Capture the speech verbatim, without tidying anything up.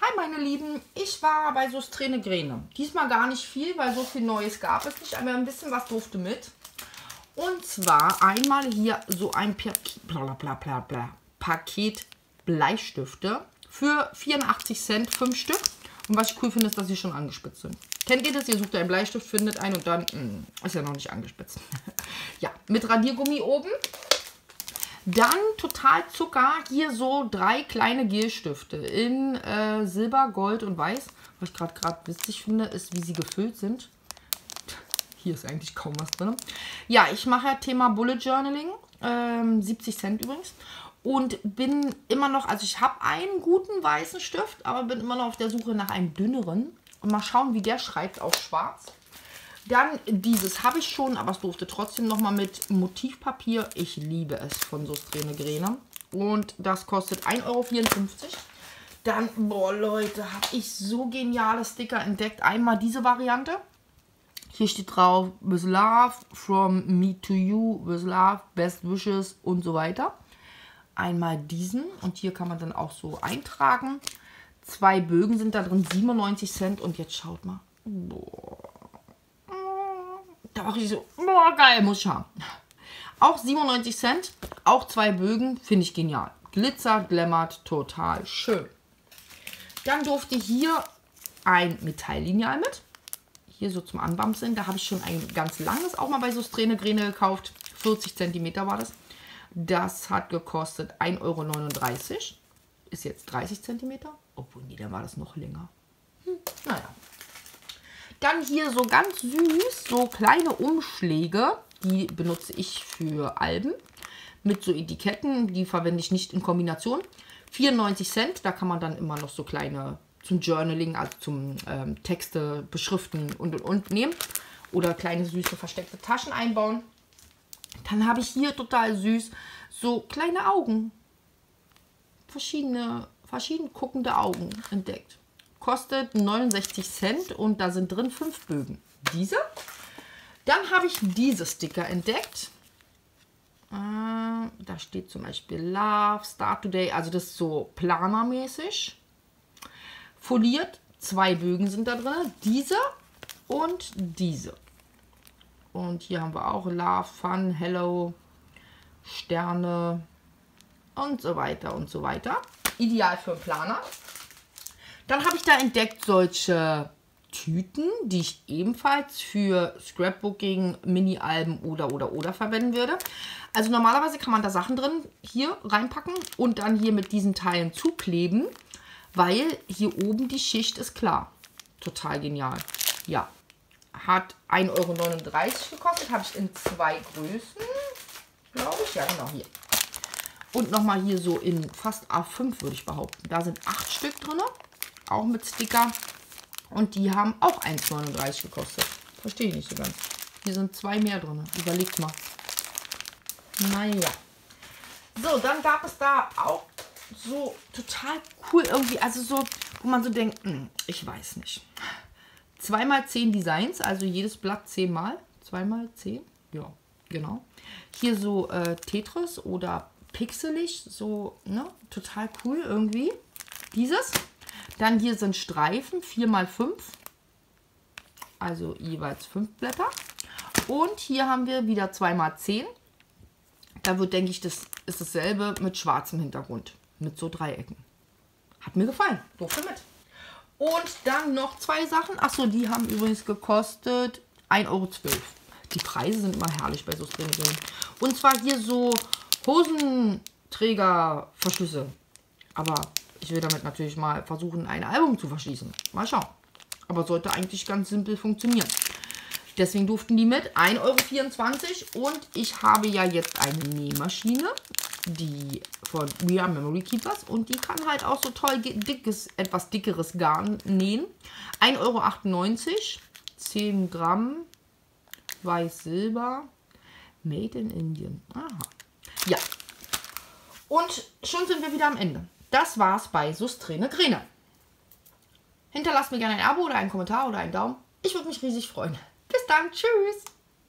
Hi meine Lieben, ich war bei Söstrine Grene. Diesmal gar nicht viel, weil so viel Neues gab es nicht, aber ein bisschen was durfte mit. Und zwar einmal hier so ein Paket Bleistifte für vierundachtzig Cent, fünf Stück. Und was ich cool finde, ist, dass sie schon angespitzt sind. Kennt ihr das? Ihr sucht einen Bleistift, findet einen und dann mh, ist er noch nicht angespitzt. Ja, mit Radiergummi oben. Dann total Zucker, hier so drei kleine Gelstifte in äh, Silber, Gold und Weiß. Was ich gerade gerade witzig finde, ist, wie sie gefüllt sind. Hier ist eigentlich kaum was drin. Ja, ich mache ja Thema Bullet Journaling, ähm, siebzig Cent übrigens. Und bin immer noch, also ich habe einen guten weißen Stift, aber bin immer noch auf der Suche nach einem dünneren. Und mal schauen, wie der schreibt auf schwarz. Dann dieses habe ich schon, aber es durfte trotzdem nochmal mit Motivpapier. Ich liebe es von Söstrine Grene. Und das kostet ein Euro vierundfünfzig. Dann, boah Leute, habe ich so geniale Sticker entdeckt. Einmal diese Variante. Hier steht drauf, with love, from me to you, with love, best wishes und so weiter. Einmal diesen und hier kann man dann auch so eintragen. Zwei Bögen sind da drin, siebenundneunzig Cent. Und jetzt schaut mal. Boah. Da war ich so, boah, geil, muss ich haben. Auch siebenundneunzig Cent, auch zwei Bögen, finde ich genial. Glitzer, glammert, total schön. Dann durfte hier ein Metalllineal mit. Hier so zum Anbamseln. Da habe ich schon ein ganz langes auch mal bei Söstrine Grene gekauft. vierzig Zentimeter war das. Das hat gekostet ein Euro neununddreißig. Ist jetzt dreißig Zentimeter. Obwohl, nee, dann war das noch länger. Hm, naja. Dann hier so ganz süß, so kleine Umschläge, die benutze ich für Alben mit so Etiketten, die verwende ich nicht in Kombination. vierundneunzig Cent, da kann man dann immer noch so kleine zum Journaling, also zum ähm, Texte beschriften und und und nehmen. Oder kleine süße versteckte Taschen einbauen. Dann habe ich hier total süß so kleine Augen, verschiedene, verschieden guckende Augen entdeckt. Kostet neunundsechzig Cent und da sind drin fünf Bögen. Diese. Dann habe ich diese Sticker entdeckt. Äh, da steht zum Beispiel Love, Start Today. Also das ist so planermäßig. Foliert. Zwei Bögen sind da drin. Diese und diese. Und hier haben wir auch Love, Fun, Hello, Sterne und so weiter und so weiter. Ideal für einen Planer. Dann habe ich da entdeckt solche Tüten, die ich ebenfalls für Scrapbooking, Mini-Alben oder oder oder verwenden würde. Also normalerweise kann man da Sachen drin hier reinpacken und dann hier mit diesen Teilen zukleben, weil hier oben die Schicht ist klar. Total genial. Ja, hat ein Euro neununddreißig gekostet, habe ich in zwei Größen, glaube ich. Ja, genau hier. Und nochmal hier so in fast A fünf, würde ich behaupten. Da sind acht Stück drin. Auch mit Sticker. Und die haben auch eins neununddreißig gekostet. Verstehe ich nicht so ganz. Hier sind zwei mehr drin. Überlegt mal. Naja. So, dann gab es da auch so total cool irgendwie. Also so, wo man so denkt, hm, ich weiß nicht. zwei mal zehn Designs. Also jedes Blatt zehn mal. zwei mal zehn. Ja, genau. Hier so äh, Tetris oder pixelig. So, ne? Total cool irgendwie. Dieses. Dann hier sind Streifen, vier mal fünf, also jeweils fünf Blätter. Und hier haben wir wieder zwei mal zehn. Da wird, denke ich, das ist dasselbe mit schwarzem Hintergrund, mit so Dreiecken. Hat mir gefallen, durfte mit. Und dann noch zwei Sachen. Achso, die haben übrigens gekostet ein Euro zwölf. Die Preise sind immer herrlich bei so Stringeln. Und zwar hier so Hosenträgerverschlüsse. Aber ich will damit natürlich mal versuchen, ein Album zu verschließen. Mal schauen. Aber sollte eigentlich ganz simpel funktionieren. Deswegen durften die mit. ein Euro vierundzwanzig. Und ich habe ja jetzt eine Nähmaschine. Die von We Are Memory Keepers. Und die kann halt auch so toll dickes, etwas dickeres Garn nähen. ein Euro achtundneunzig. zehn Gramm. Weiß-Silber. Made in Indien. Aha. Ja. Und schon sind wir wieder am Ende. Das war's bei Söstrine Grene. Hinterlasst mir gerne ein Abo oder einen Kommentar oder einen Daumen. Ich würde mich riesig freuen. Bis dann. Tschüss.